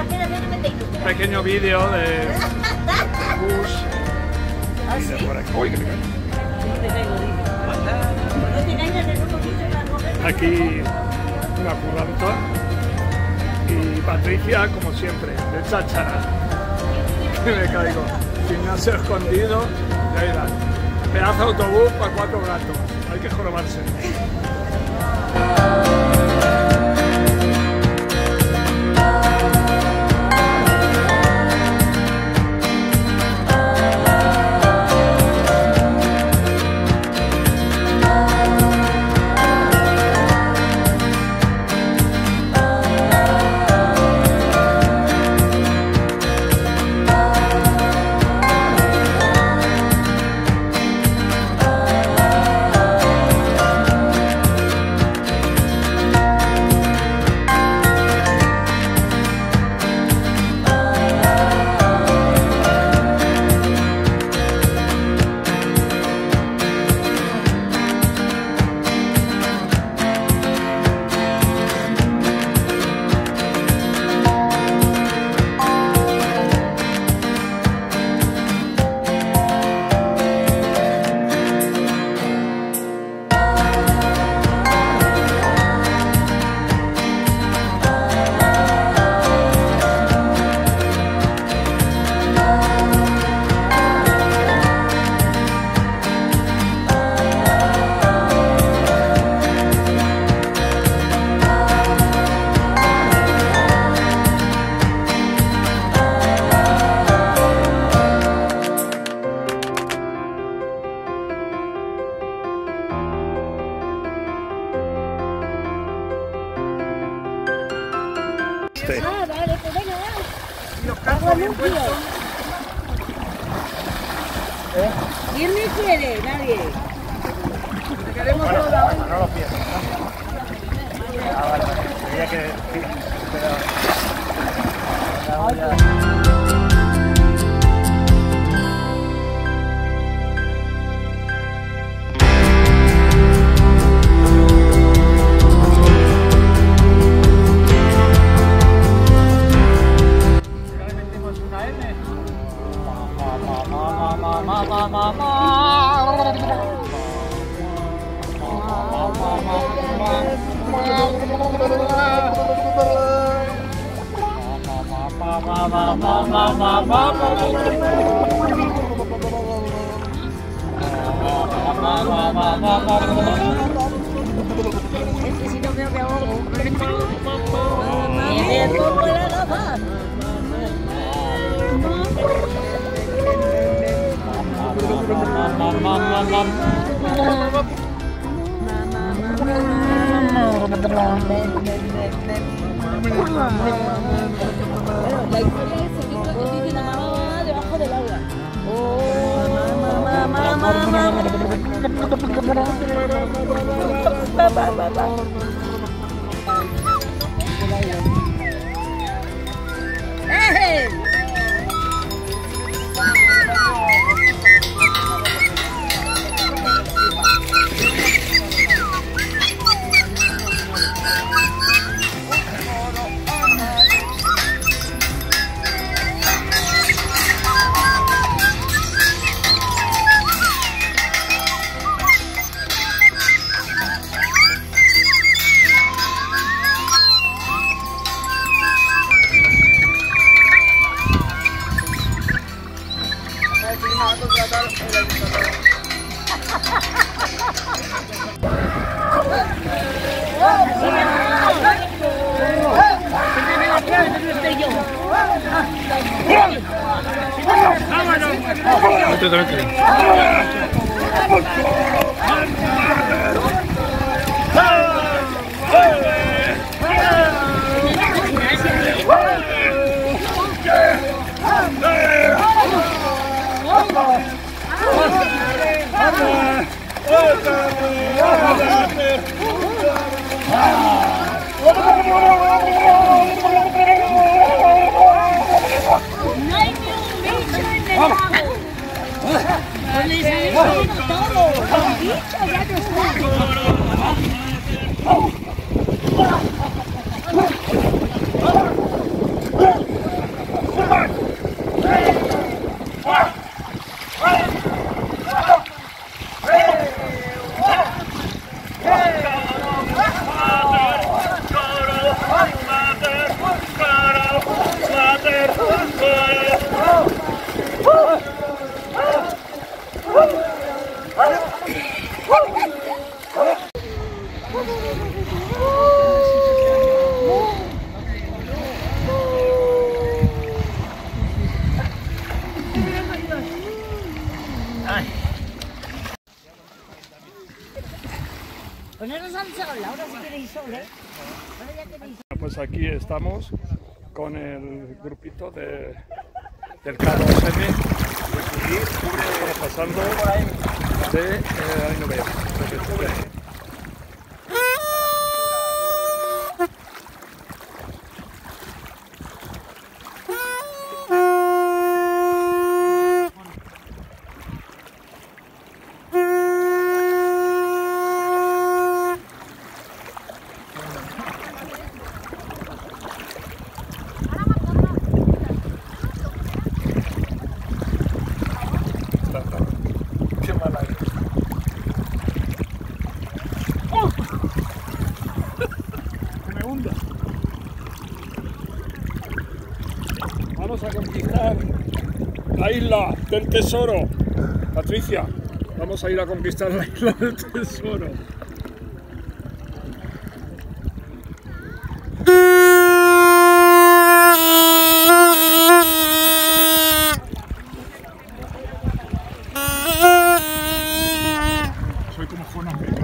un pequeño vídeo de bus. ¿Ah, Y de sí? por aquí. Uy, que me caigo. Aquí una curranta y Patricia, como siempre, de cháchara. Me caigo. Gimnasio escondido, y ahí va. Pedazo de autobús para 4 gatos. Hay que jorobarse. Ah, vale, pues venga, Los cascos bien puestos. ¿Quién me quiere? Nadie. Te queremos todas. No lo pierdas, ¿no? Ah, vale, tenía que... Sí, pero... Es que si no me ahogo. Y me pongo la gafa. La historia es el libro que dice la mamá debajo del agua. ¡Eh! ¡Oh! Poneros al sol, ahora si queréis sol, ¿eh? Ahora ya tenéis sol. Pues aquí estamos con el grupito del carro semi y pasando de ahí no veo. Qué mala es. ¡Oh! Que me hunda. Vamos a conquistar la isla del tesoro. Patricia, vamos a ir a conquistar la isla del tesoro. Soy como Juan América.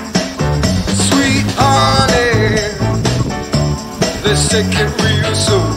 Let's take it real slow.